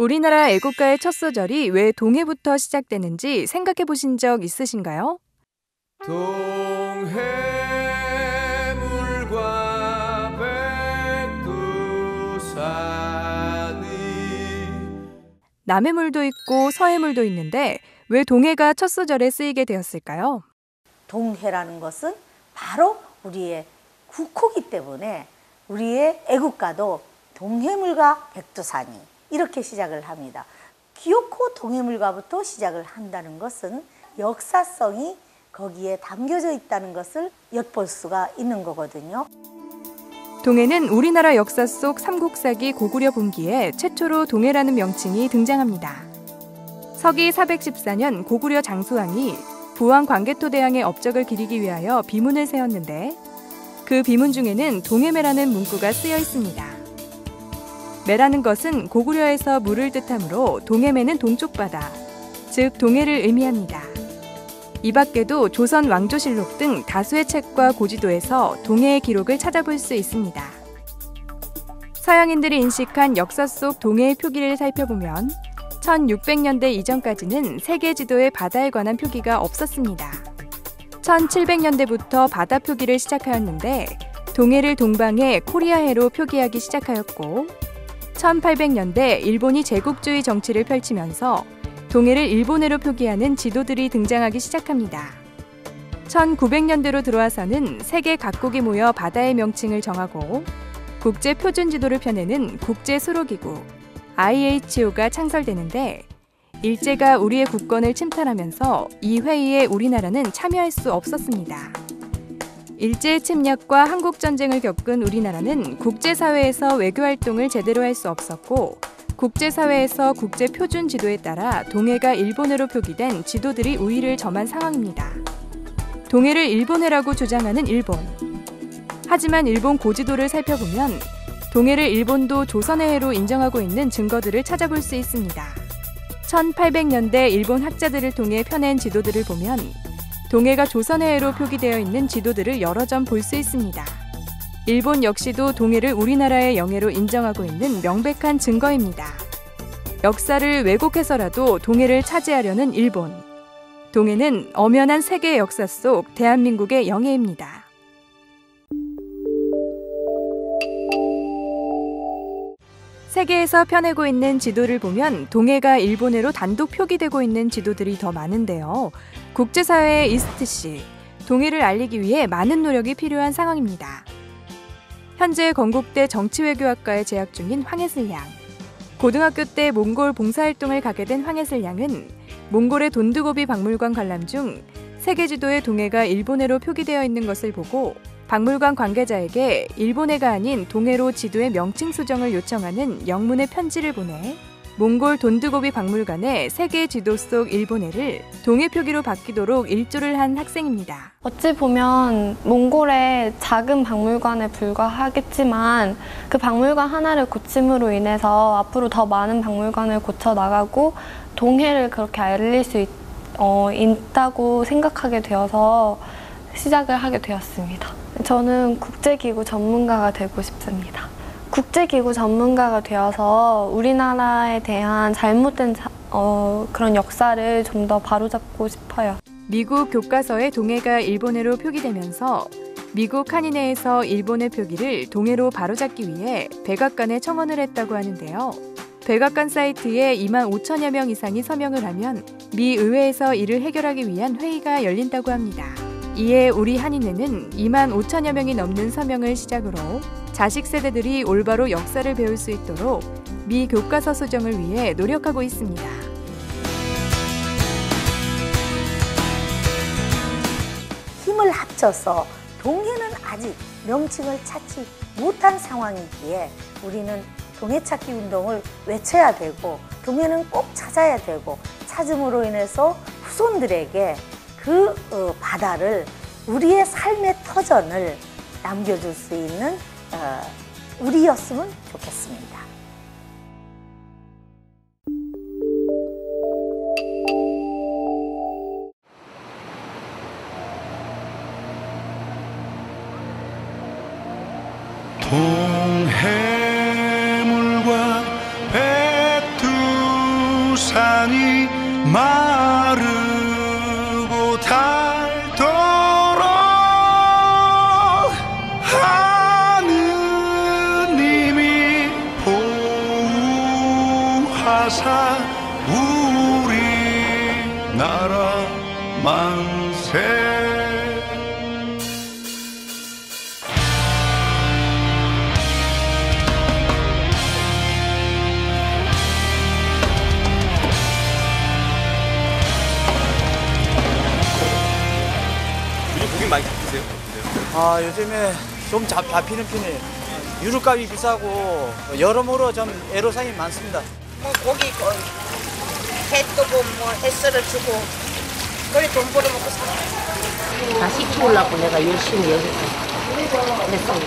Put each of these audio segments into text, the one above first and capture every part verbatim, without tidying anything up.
우리나라 애국가의 첫 소절이 왜 동해부터 시작되는지 생각해 보신 적 있으신가요? 동해물과 백두산이 남해물도 있고 서해물도 있는데 왜 동해가 첫 소절에 쓰이게 되었을까요? 동해라는 것은 바로 우리의 국호기 때문에 우리의 애국가도 동해물과 백두산이 이렇게 시작을 합니다. 기어코 동해물과부터 시작을 한다는 것은 역사성이 거기에 담겨져 있다는 것을 엿볼 수가 있는 거거든요. 동해는 우리나라 역사 속 삼국사기 고구려 분기에 최초로 동해라는 명칭이 등장합니다. 서기 사백십사 년 고구려 장수왕이 부왕 광개토대왕의 업적을 기리기 위하여 비문을 세웠는데 그 비문 중에는 동해매라는 문구가 쓰여 있습니다. 매라는 것은 고구려에서 물을 뜻하므로 동해매는 동쪽 바다, 즉 동해를 의미합니다. 이 밖에도 조선 왕조실록 등 다수의 책과 고지도에서 동해의 기록을 찾아볼 수 있습니다. 서양인들이 인식한 역사 속 동해의 표기를 살펴보면 천육백 년대 이전까지는 세계 지도에 바다에 관한 표기가 없었습니다. 천칠백 년대부터 바다 표기를 시작하였는데 동해를 동방에 코리아해로 표기하기 시작하였고 천팔백 년대 일본이 제국주의 정치를 펼치면서 동해를 일본해로 표기하는 지도들이 등장하기 시작합니다. 천구백 년대로 들어와서는 세계 각국이 모여 바다의 명칭을 정하고 국제표준지도를 펴내는 국제수로기구 아이에이치오가 창설되는데 일제가 우리의 국권을 침탈하면서 이 회의에 우리나라는 참여할 수 없었습니다. 일제의 침략과 한국전쟁을 겪은 우리나라는 국제사회에서 외교활동을 제대로 할 수 없었고 국제사회에서 국제표준지도에 따라 동해가 일본해로 표기된 지도들이 우위를 점한 상황입니다. 동해를 일본해라고 주장하는 일본. 하지만 일본 고지도를 살펴보면 동해를 일본도 조선해로 인정하고 있는 증거들을 찾아볼 수 있습니다. 천팔백 년대 일본 학자들을 통해 펴낸 지도들을 보면 동해가 조선해로 표기되어 있는 지도들을 여러 점 볼 수 있습니다. 일본 역시도 동해를 우리나라의 영해로 인정하고 있는 명백한 증거입니다. 역사를 왜곡해서라도 동해를 차지하려는 일본. 동해는 엄연한 세계 역사 속 대한민국의 영해입니다. 세계에서 펴내고 있는 지도를 보면 동해가 일본해로 단독 표기되고 있는 지도들이 더 많은데요. 국제사회의 이스트시, 동해를 알리기 위해 많은 노력이 필요한 상황입니다. 현재 건국대 정치외교학과에 재학 중인 황예슬 양. 고등학교 때 몽골 봉사활동을 가게 된 황예슬 양은 몽골의 돈두고비 박물관 관람 중 세계 지도에 동해가 일본해로 표기되어 있는 것을 보고 박물관 관계자에게 일본해가 아닌 동해로 지도의 명칭 수정을 요청하는 영문의 편지를 보내 몽골 돈두고비 박물관에 세계 지도 속 일본해를 동해 표기로 바뀌도록 일조를 한 학생입니다. 어찌 보면 몽골의 작은 박물관에 불과하겠지만 그 박물관 하나를 고침으로 인해서 앞으로 더 많은 박물관을 고쳐 나가고 동해를 그렇게 알릴 수 있, 어, 있다고 생각하게 되어서 시작을 하게 되었습니다. 저는 국제기구 전문가가 되고 싶습니다. 국제기구 전문가가 되어서 우리나라에 대한 잘못된 자, 어, 그런 역사를 좀 더 바로잡고 싶어요. 미국 교과서에 동해가 일본해로 표기되면서 미국 한인회에서 일본해 표기를 동해로 바로잡기 위해 백악관에 청원을 했다고 하는데요. 백악관 사이트에 이만 오천여 명 이상이 서명을 하면 미 의회에서 이를 해결하기 위한 회의가 열린다고 합니다. 이에 우리 한인회는 이만 오천여 명이 넘는 서명을 시작으로 자식 세대들이 올바로 역사를 배울 수 있도록 미 교과서 수정을 위해 노력하고 있습니다. 힘을 합쳐서 동해는 아직 명칭을 찾지 못한 상황이기에 우리는 동해찾기 운동을 외쳐야 되고 동해는 꼭 찾아야 되고 찾음으로 인해서 후손들에게 그 어, 바다를 우리의 삶의 터전을 남겨줄 수 있는 어, 우리였으면 좋겠습니다. 동해물과 백두 산이 마르고 닳도록 하느님이 보호하사 우리 나라 만세. 고기 많이 잡히세요? 아, 요즘에 좀 잡, 잡히는 편이에요. 유류값이 비싸고 여러모로 좀 애로사항이 많습니다. 뭐 고기 뭐, 해 뜨고 뭐 햇살을 주고 그래 돈 벌어먹고 살아. 다시 키우려고 내가 열심히 여기서 했어요.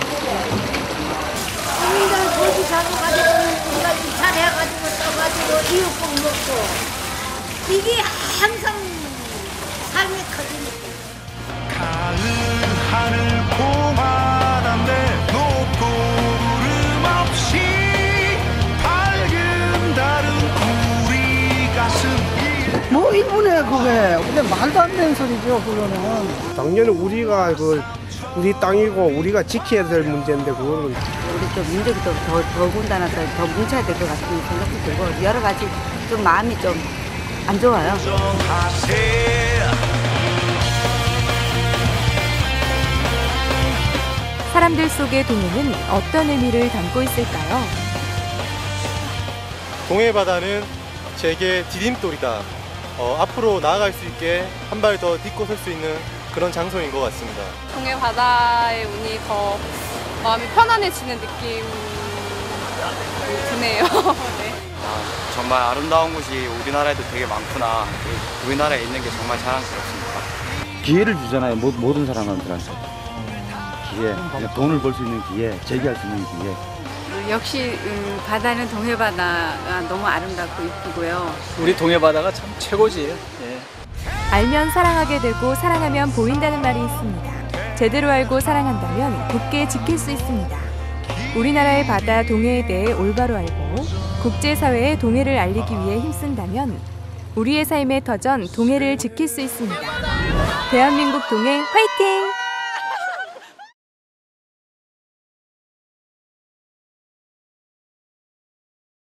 우리가 고기 잡아가지고 우리가 잘해가지고 떠가지고 이웃국 먹고 이게 항상 삶의 커지니까. 가을 하늘 고만한데 높고 구름 없이 밝은 달은 우리 가슴 뭐 이분에 그게 근데 말도 안 되는 소리죠. 그거는 당연히 우리가 그 우리 땅이고 우리가 지켜야 될 문제인데 그거는 우리 좀 민족이 더, 더, 더군다나 더, 더 뭉쳐야 될 것 같은 생각이 들고 여러 가지 좀 마음이 좀 안 좋아요. 사람들 속의 동해는 어떤 의미를 담고 있을까요? 동해바다는 제게 디딤돌이다. 어, 앞으로 나아갈 수 있게 한 발 더 딛고 설 수 있는 그런 장소인 것 같습니다. 동해바다의 운이 더 마음이 편안해지는 느낌이 드네요. 네. 아, 정말 아름다운 곳이 우리나라에도 되게 많구나. 우리나라에 있는 게 정말 자랑스럽습니다. 기회를 주잖아요. 모, 모든 사람들한테. 기회, 돈을 벌 수 있는 기회, 재기할 수 있는 기회. 역시 음, 바다는 동해바다가 너무 아름답고 이쁘고요. 우리 동해바다가 참 최고지. 예. 알면 사랑하게 되고 사랑하면 보인다는 말이 있습니다. 제대로 알고 사랑한다면 굳게 지킬 수 있습니다. 우리나라의 바다 동해에 대해 올바로 알고 국제사회에 동해를 알리기 위해 힘쓴다면 우리의 삶의 터전 동해를 지킬 수 있습니다. 대한민국 동해 화이팅!